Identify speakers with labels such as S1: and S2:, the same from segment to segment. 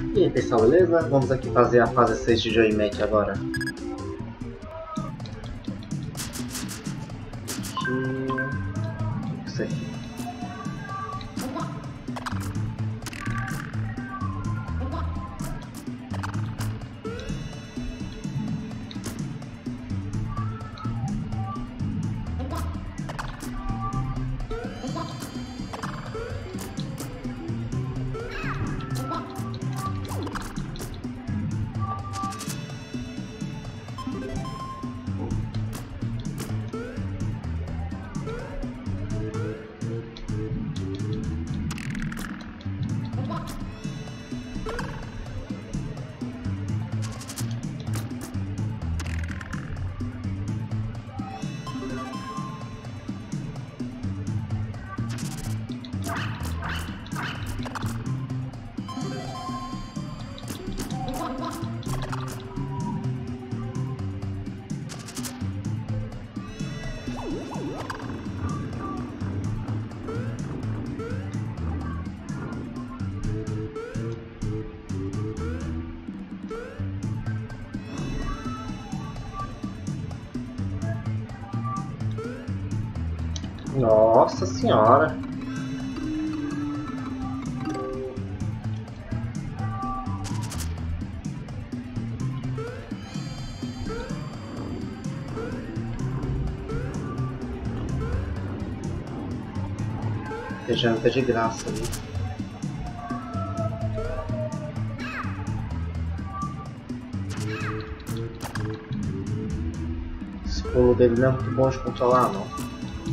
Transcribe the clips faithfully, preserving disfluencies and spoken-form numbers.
S1: E aí pessoal, beleza? Vamos aqui fazer a fase seis de Joymac agora. Aqui. Isso aqui. Nossa senhora! Tem janta de graça ali. Esse pulo dele não é muito bom de controlar, não.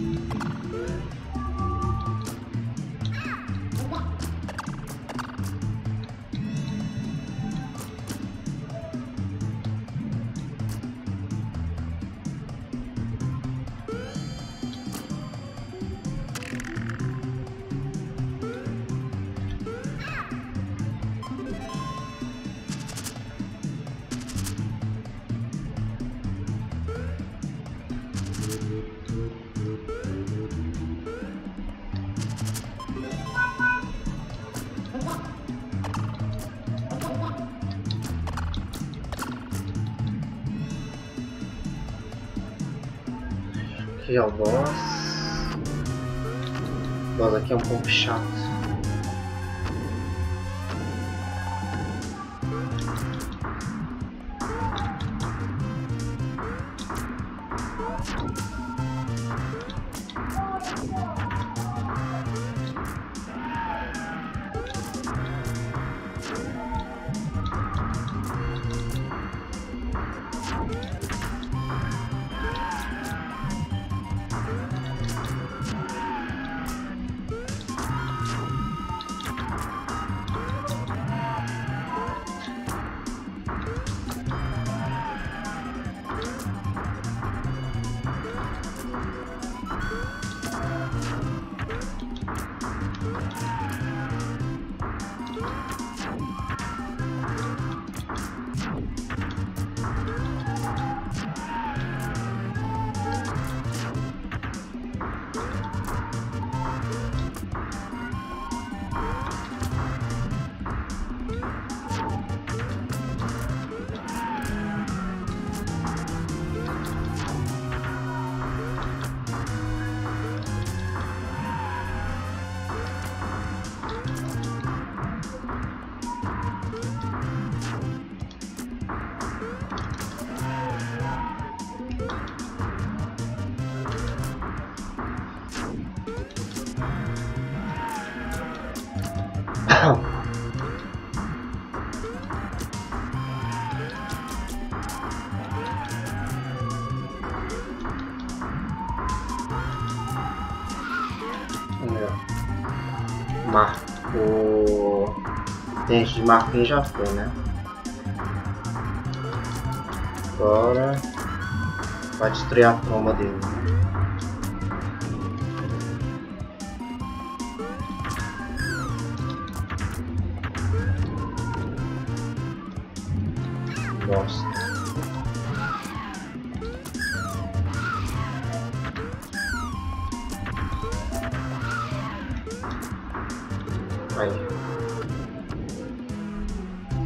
S1: Aqui é o boss. O boss aqui é um pouco chato. Marco. Dente de marfim já foi, né? Agora vai destruir a tromba dele. Gosto. Aí.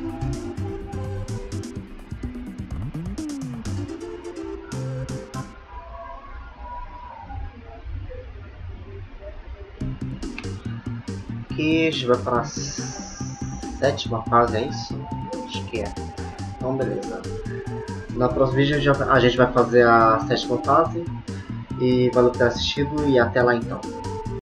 S1: aqui, a gente vai para a sétima fase, é isso? Acho que é. Então beleza. No próximo vídeo a gente vai fazer a sétima fase. E valeu por ter assistido e até lá então.